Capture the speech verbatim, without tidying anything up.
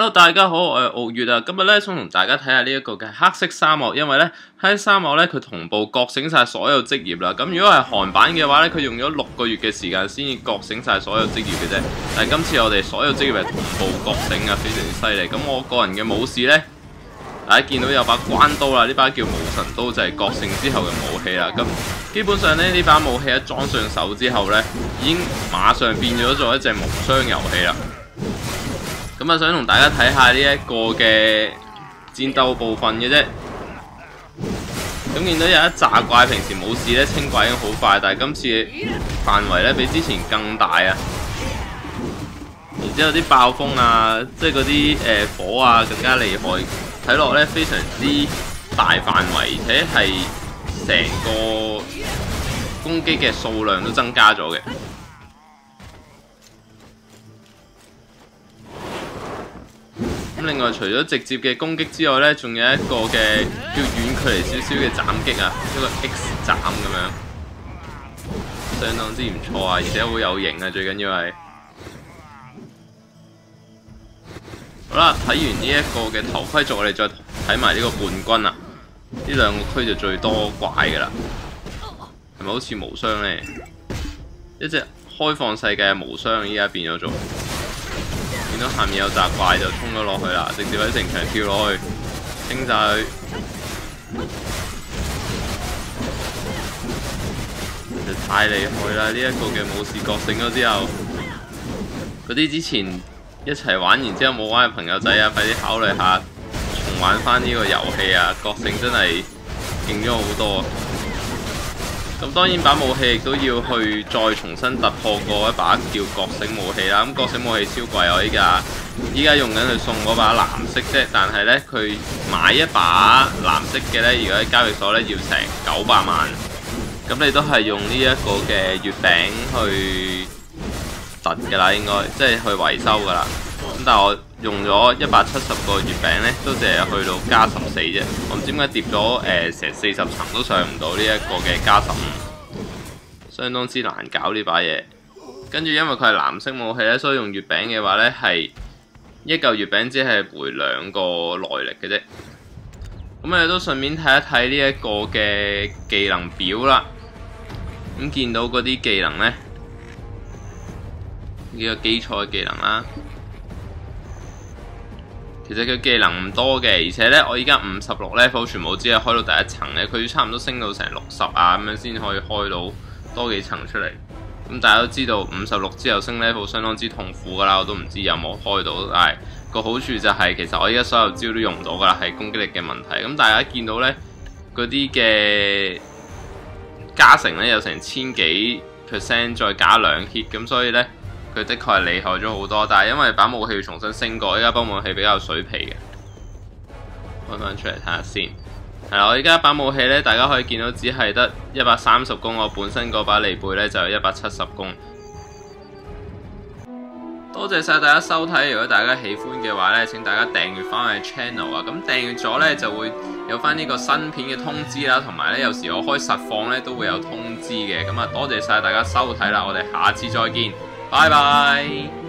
Hello， 大家好，我係傲月啊。今日咧想同大家睇下呢一個嘅黑色沙漠，因為咧黑色沙漠咧佢同步覺醒晒所有職業啦。咁如果係韓版嘅話咧，佢用咗六個月嘅時間先至覺醒晒所有職業嘅啫。但係今次我哋所有職業係同步覺醒啊，非常之犀利。咁我個人嘅武士咧，大家見到有把關刀啦，呢把叫無神刀，就係覺醒之後嘅武器啦。咁基本上咧呢把武器一裝上手之後咧，已經馬上變咗做一隻無雙遊戲啦。咁啊，想同大家睇下呢一個嘅戰鬥部分嘅啫。咁見到有一紮怪，平時冇事咧清怪已經好快，但係今次範圍咧比之前更大啊！然之後啲爆風啊，即係嗰啲誒火啊更加厲害，睇落咧非常之大範圍，而且係成個攻擊嘅數量都增加咗嘅。另外，除咗直接嘅攻擊之外咧，仲有一個嘅叫遠距離少少嘅斬擊啊，一個 X 斬咁樣，相當之唔錯啊，而且好有型啊，最緊要係。好啦，睇完呢一個嘅頭盔族，我哋再睇埋呢個叛軍啊，呢兩個區就最多怪噶啦，係咪好似無雙咧？一隻開放世界嘅無雙，依家變咗做。見到下面有紮怪就衝咗落去啦，直接喺城牆跳落去，清晒佢。就太厲害啦！呢、這、一個嘅武士覺醒咗之後，嗰啲之前一齊玩完之後冇玩嘅朋友仔啊，快啲考慮下重玩翻呢個遊戲啊！覺醒真係勁咗好多。咁當然把武器亦都要去再重新突破過一把叫覺醒武器啦。咁覺醒武器超貴，我依家依家用緊佢送嗰把藍色啫。但係呢，佢買一把藍色嘅呢，如果喺交易所呢，要成九百萬。咁你都係用呢一個嘅月餅去突㗎啦，應該即係去維修㗎啦。咁但係我用咗一百七十個月餅呢，都淨係去到加十四啫。我唔知點解疊咗誒成四十層都上唔到呢一個嘅加十五，相當之難搞呢把嘢。跟住因為佢係藍色武器呢，所以用月餅嘅話呢，係一嚿月餅只係回兩個耐力嘅啫。咁我哋都順便睇一睇呢一個嘅技能表啦。咁見到嗰啲技能呢，呢個基礎嘅技能啦。其實佢技能唔多嘅，而且咧我依家五十六 level 全部只係開到第一層咧，佢差唔多升到成六十啊咁樣先可以開到多幾層出嚟。咁大家都知道五十六之後升 level 相當之痛苦噶啦，我都唔知有冇開到，但係個好處就係、是、其實我依家所有招都用唔到噶啦，係攻擊力嘅問題。咁大家見到咧嗰啲嘅加成咧有成千幾 percent 再加兩 hit， 咁所以咧。佢的確係厲害咗好多，但係因為把武器要重新升過，依家把武器比較水皮嘅，開翻出嚟睇下先。係啦，我依家把武器咧，大家可以見到只係得一百三十攻，我本身嗰把利貝咧就有一百七十攻。多謝晒大家收睇，如果大家喜歡嘅話咧，請大家訂閱翻我嘅 channel 啊！咁訂閱咗咧就會有翻呢個新片嘅通知啦，同埋咧有時我開實況咧都會有通知嘅。咁啊，多謝晒大家收睇啦，我哋下次再見。拜拜。